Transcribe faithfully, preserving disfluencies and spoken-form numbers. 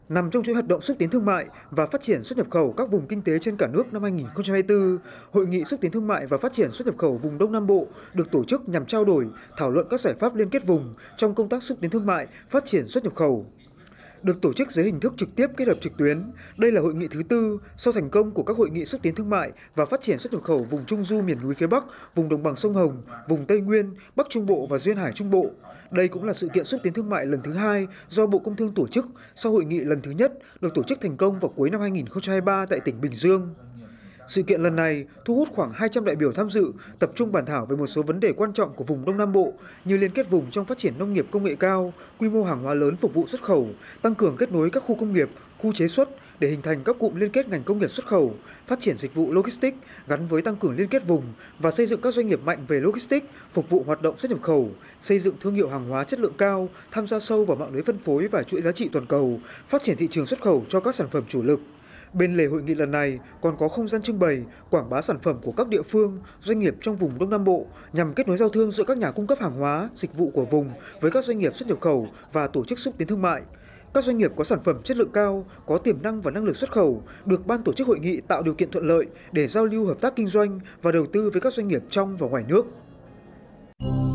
Nằm trong chuỗi hoạt động xúc tiến thương mại và phát triển xuất nhập khẩu các vùng kinh tế trên cả nước năm hai nghìn không trăm hai mươi tư, Hội nghị xúc tiến thương mại và phát triển xuất nhập khẩu vùng Đông Nam Bộ được tổ chức nhằm trao đổi, thảo luận các giải pháp liên kết vùng trong công tác xúc tiến thương mại, phát triển xuất nhập khẩu. Được tổ chức dưới hình thức trực tiếp kết hợp trực tuyến, đây là hội nghị thứ tư sau thành công của các hội nghị xúc tiến thương mại và phát triển xuất nhập khẩu vùng Trung du miền núi phía Bắc, vùng đồng bằng sông Hồng, vùng Tây Nguyên, Bắc Trung Bộ và Duyên Hải Trung Bộ. Đây cũng là sự kiện xúc tiến thương mại lần thứ hai do Bộ Công Thương tổ chức sau hội nghị lần thứ nhất được tổ chức thành công vào cuối năm hai nghìn không trăm hai mươi ba tại tỉnh Bình Dương. Sự kiện lần này thu hút khoảng hai trăm đại biểu tham dự, tập trung bàn thảo về một số vấn đề quan trọng của vùng Đông Nam Bộ như liên kết vùng trong phát triển nông nghiệp công nghệ cao, quy mô hàng hóa lớn phục vụ xuất khẩu, tăng cường kết nối các khu công nghiệp, khu chế xuất để hình thành các cụm liên kết ngành công nghiệp xuất khẩu, phát triển dịch vụ logistics gắn với tăng cường liên kết vùng và xây dựng các doanh nghiệp mạnh về logistics phục vụ hoạt động xuất nhập khẩu, xây dựng thương hiệu hàng hóa chất lượng cao, tham gia sâu vào mạng lưới phân phối và chuỗi giá trị toàn cầu, phát triển thị trường xuất khẩu cho các sản phẩm chủ lực. Bên lề hội nghị lần này còn có không gian trưng bày, quảng bá sản phẩm của các địa phương, doanh nghiệp trong vùng Đông Nam Bộ nhằm kết nối giao thương giữa các nhà cung cấp hàng hóa, dịch vụ của vùng với các doanh nghiệp xuất nhập khẩu và tổ chức xúc tiến thương mại. Các doanh nghiệp có sản phẩm chất lượng cao, có tiềm năng và năng lực xuất khẩu được ban tổ chức hội nghị tạo điều kiện thuận lợi để giao lưu hợp tác kinh doanh và đầu tư với các doanh nghiệp trong và ngoài nước.